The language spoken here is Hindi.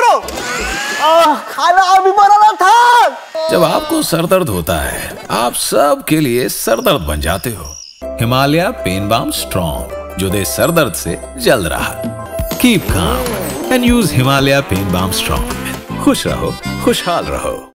करो। खाना अभी बनाना था। जब आपको सर दर्द होता है, आप सब के लिए सरदर्द बन जाते हो। हिमालय पेन बाम स्ट्रॉन्ग, जो दे सर दर्द से जल्द राहत। Keep calm and use Himalaya pain balm strong. खुश रहो, खुशहाल रहो।